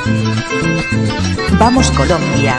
Vamos Colombia.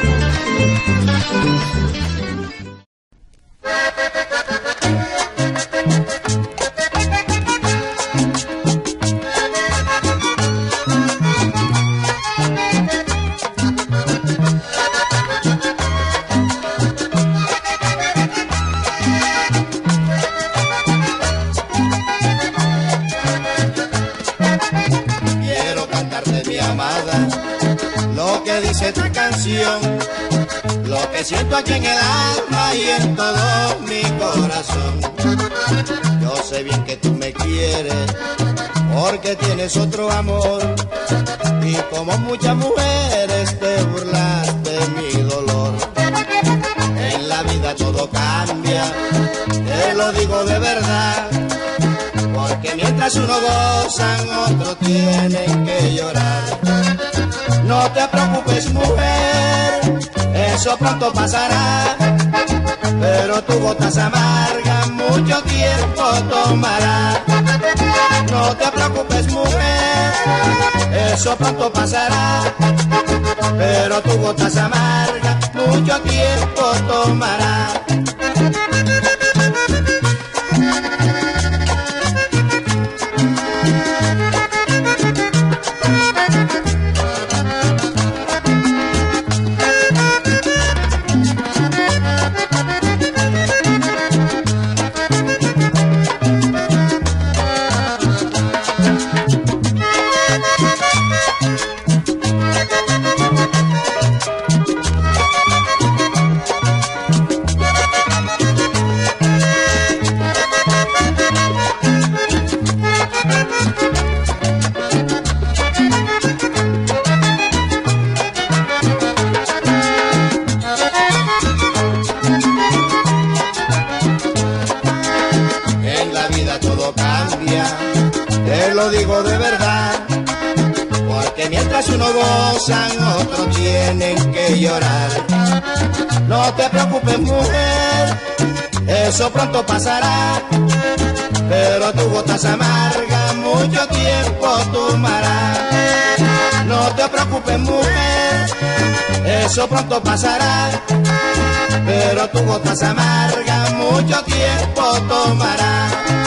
Quiero cantarte, mi amada, lo que dice esta canción, lo que siento aquí en el alma y en todo mi corazón. Yo sé bien que tú me quieres porque tienes otro amor, y como muchas mujeres te burlas de mi dolor. En la vida todo cambia, te lo digo de verdad, porque mientras uno goza, otros tienen que llorar. No te preocupes, mujer, eso pronto pasará, pero tu gotas amarga mucho tiempo tomará. No te preocupes, mujer, eso pronto pasará, pero tu gotas amarga mucho tiempo tomará. Todo cambia, te lo digo de verdad, porque mientras uno goza, otros tienen que llorar. No te preocupes, mujer, eso pronto pasará, pero tu gotas amarga mucho tiempo tomará. No te preocupes, mujer, eso pronto pasará, pero tu gotas amarga mucho tiempo tomará.